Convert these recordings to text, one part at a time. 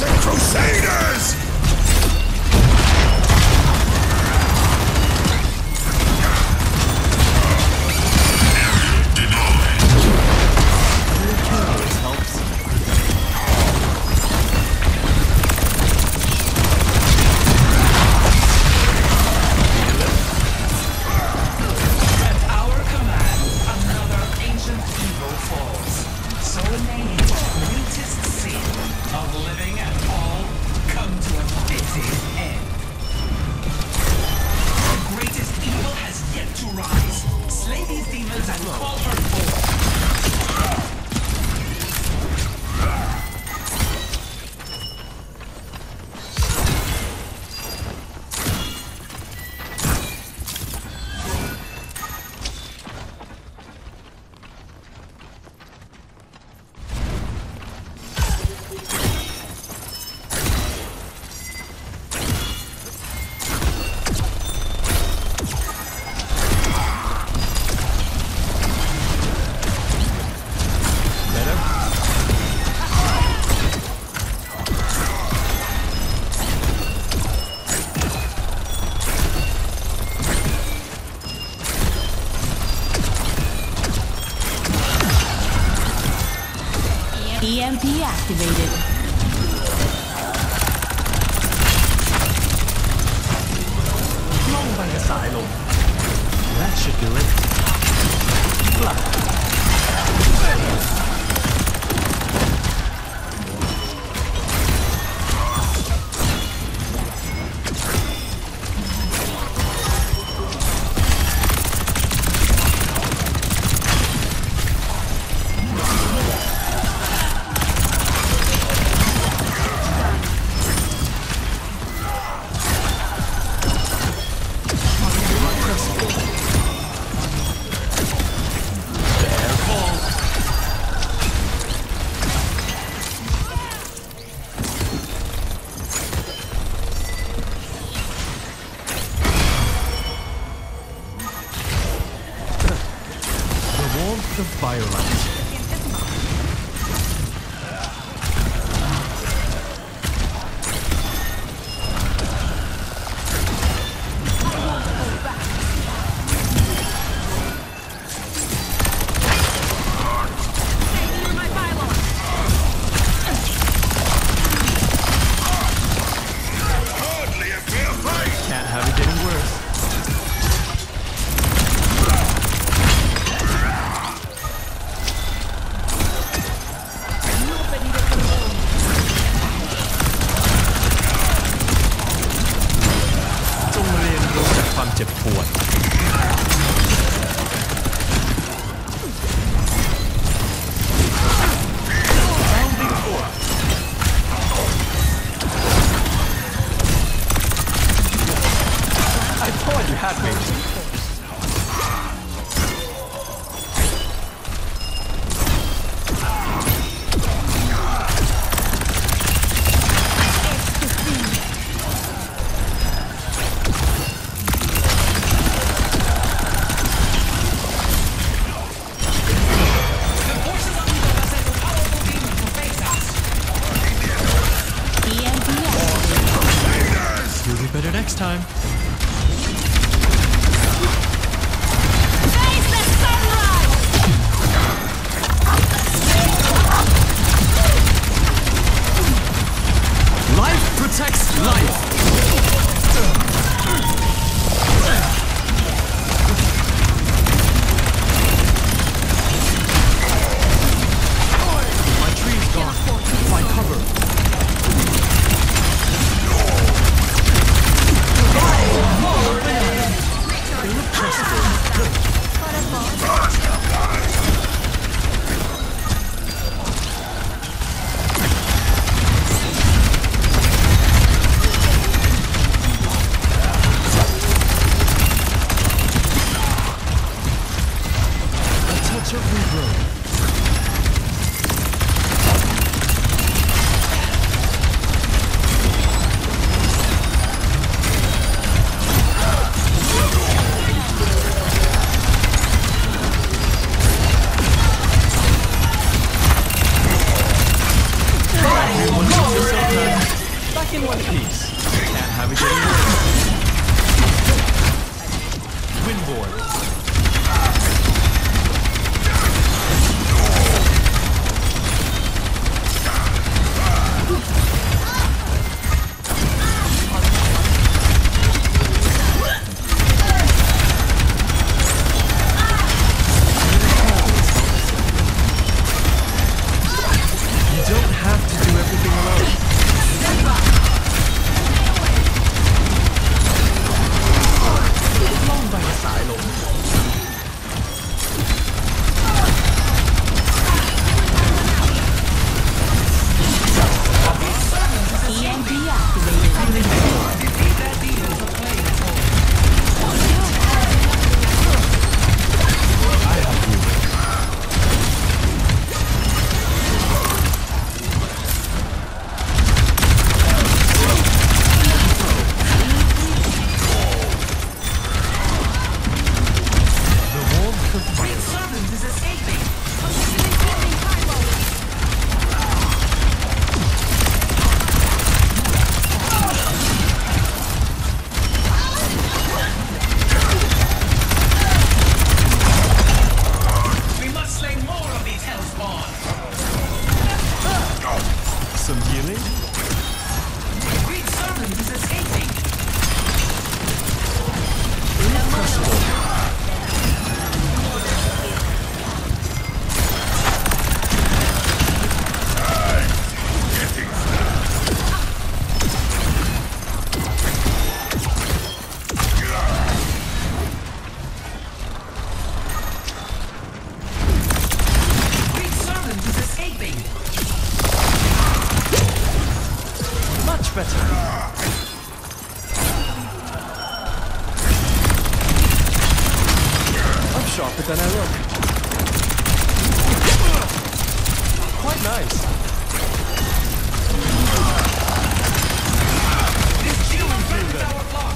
Toxic Crusaders! EMP activated. That should do it. Blood. The firelight. Can't have it getting worse. I thought you had me. You'll be better next time. Face the sunrise! Life protects life. My tree's gone. Find cover. in one piece. Can't have it any worse. Windborn. Sharper than I look. Quite nice. This shield defends our block.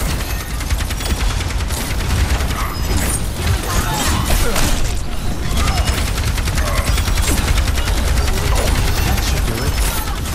That should do it.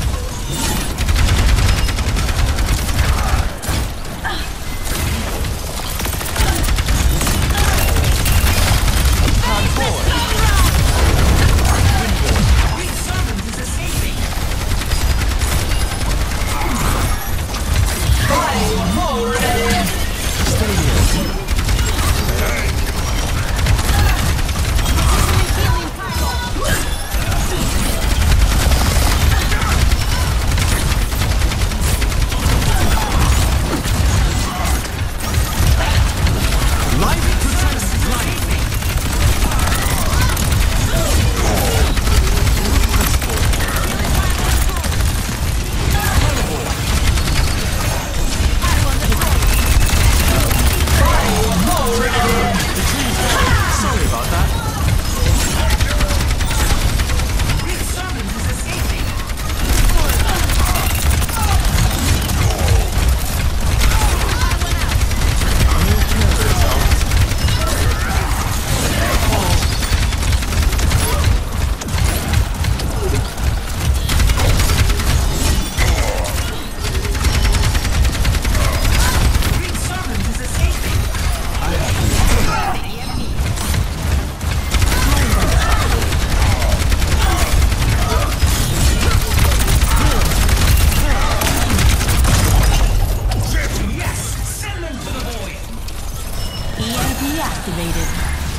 Deactivated.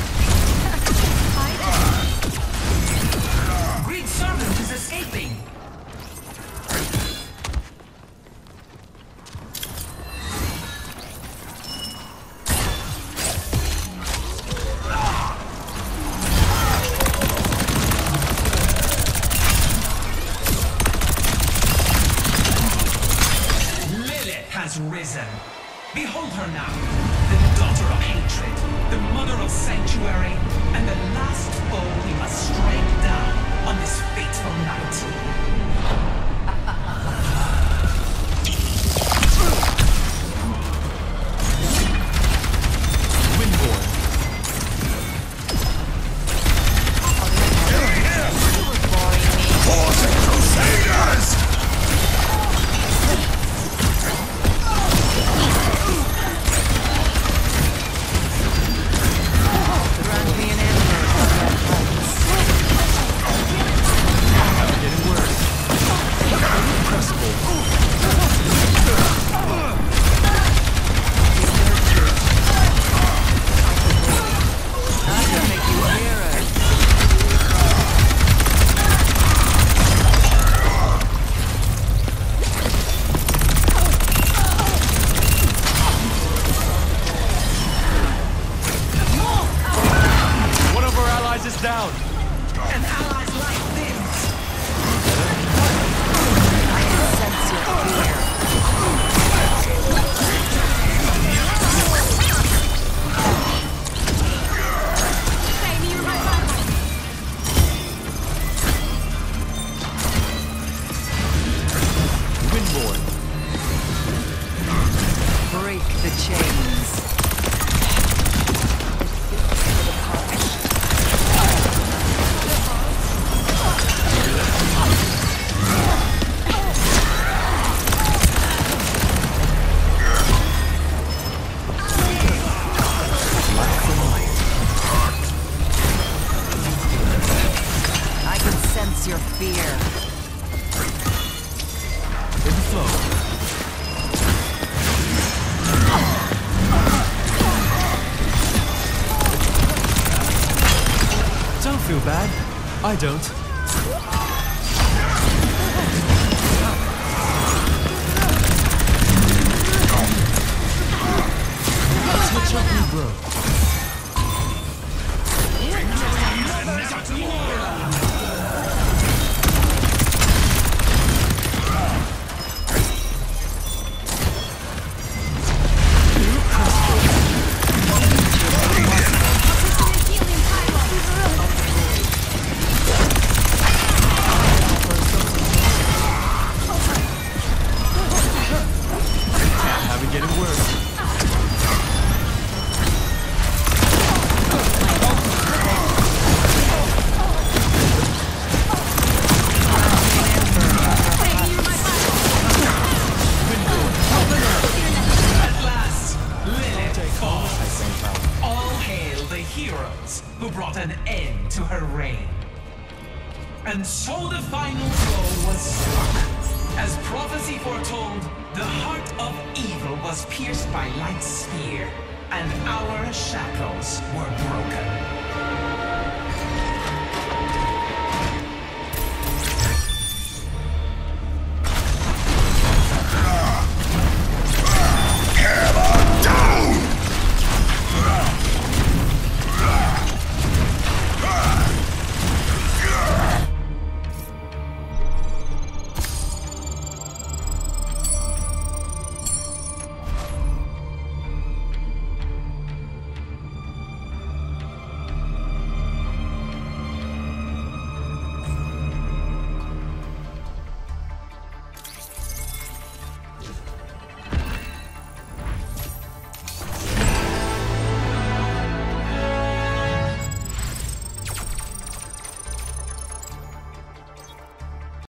Great servant is escaping. Lilith has risen. Behold her now, the daughter of hatred, the mother of sanctuary, and the last foe we must strike down on this fateful night. Windborn. Force Crusaders! fear. In the flow. Don't feel bad. I don't. Touch up you, bro. Have it getting worse. At last, Lilith falls. All hail the heroes who brought an end to her reign. And so the final blow was struck. As prophecy foretold, the heart of evil was pierced by Light's spear, and our shackles were broken.